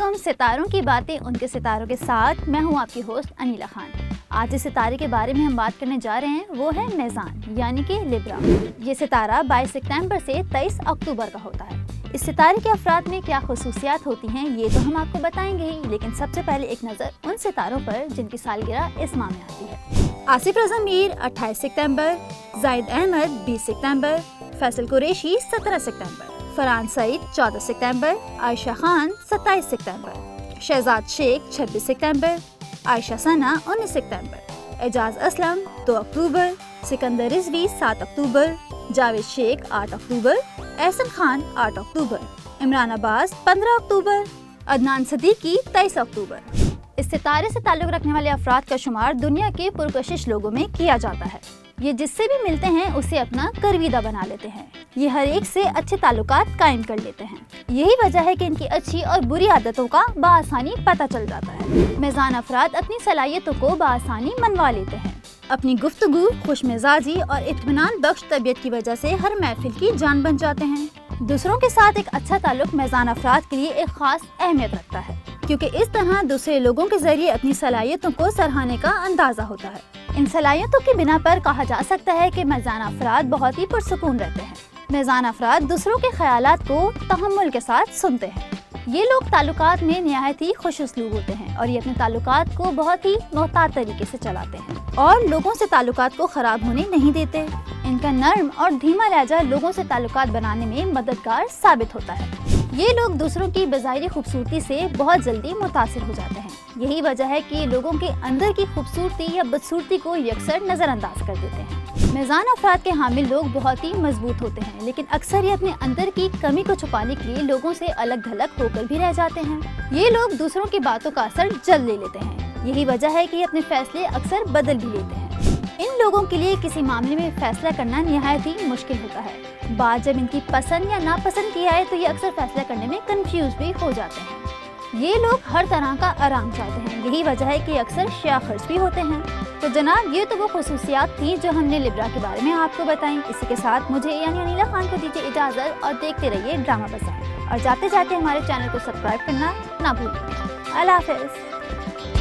अस्सलामुअलैकुम। सितारों की बातें उनके सितारों के साथ मैं हूं आपकी होस्ट अनीला खान। आज जिस सितारे के बारे में हम बात करने जा रहे हैं वो है मेज़ान यानी कि लिब्रा। ये सितारा 22 सितंबर से 23 अक्टूबर का होता है। इस सितारे के अफराद में क्या खुसूसियात होती हैं ये तो हम आपको बताएंगे ही, लेकिन सबसे पहले एक नज़र उन सितारों पर जिनकी सालगिरह इस माह में आती है। आसिफ रज़ा मीर 28 सितंबर, जाहिद अहमद 20 सितंबर, फैसल कुरैशी 17 सितंबर, फरहान सईद 14 सितंबर, आयशा खान 27 सितंबर, शहजाद शेख 26 सितंबर, आयशा सना 19 सितंबर, एजाज असलम 2 अक्टूबर, सिकंदर रिजवी 7 अक्टूबर, जावेद शेख 8 अक्टूबर, एहसन खान 8 अक्टूबर, इमरान अब्बास 15 अक्टूबर, अदनान सदीकी 23 अक्टूबर। इस सितारे से ताल्लुक़ रखने वाले अफराद का शुमार दुनिया के पुरकशिश लोगों में किया जाता है। ये जिससे भी मिलते हैं उसे अपना करवीदा बना लेते हैं। ये हर एक से अच्छे ताल्लुकात कायम कर लेते हैं। यही वजह है कि इनकी अच्छी और बुरी आदतों का बआसानी पता चल जाता है। मेज़ान अफराद अपनी सलाहियतों को बआसानी मनवा लेते हैं। अपनी गुफ्तगू, खुशमिजाजी और इत्मीनान बख्श तबीयत की वजह से हर महफिल की जान बन जाते हैं। दूसरों के साथ एक अच्छा ताल्लुक मेज़ान अफराद के लिए एक खास अहमियत रखता है, क्योंकि इस तरह दूसरे लोगों के जरिए अपनी सलाहियतों को सराहने का अंदाजा होता है। इन सलाहियतों की बिना पर कहा जा सकता है कि मेज़ान अफराद बहुत ही पुरसुकून रहते हैं। मेज़ान अफराद दूसरों के ख्यालात को तहम्मुल के साथ सुनते हैं। ये लोग ताल्लुकात में निहायत ही खुश उसलूब होते हैं और ये अपने ताल्लुकात को बहुत ही मोहतात तरीके से चलाते हैं और लोगों से ताल्लुकात को खराब होने नहीं देते। इनका नर्म और धीमा लहजा लोगों से ताल्लुकात बनाने में मददगार साबित होता है। ये लोग दूसरों की बज़ाहिरी खूबसूरती से बहुत जल्दी मुतासिर हो जाते हैं। यही वजह है कि लोगों के अंदर की खूबसूरती या बदसूरती को यकसर नज़रअंदाज कर देते हैं। मेज़ान अफराद के हामिल लोग बहुत ही मजबूत होते हैं, लेकिन अक्सर ये अपने अंदर की कमी को छुपाने के लिए लोगों से अलग थलग होकर भी रह जाते हैं। ये लोग दूसरों की बातों का असर जल्द ले लेते हैं। यही वजह है कि ये अपने फैसले अक्सर बदल भी लेते हैं। इन लोगों के लिए किसी मामले में फैसला करना निहायत ही मुश्किल होता है। बात जब इनकी पसंद या नापसंद की आए तो ये अक्सर फैसला करने में कंफ्यूज भी हो जाते हैं। ये लोग हर तरह का आराम चाहते हैं। यही वजह है कि अक्सर शाह खर्च भी होते हैं। तो जनाब, ये तो वो खुसूसियात थी जो हमने लिब्रा के बारे में आपको बताई। इसी के साथ मुझे यानी अनीला खान को दीजिए इजाज़त और देखते रहिए ड्रामा बाज़ार। और जाते जाते हमारे चैनल को सब्सक्राइब करना ना भूलिए। अल्लाह हाफ़िज़।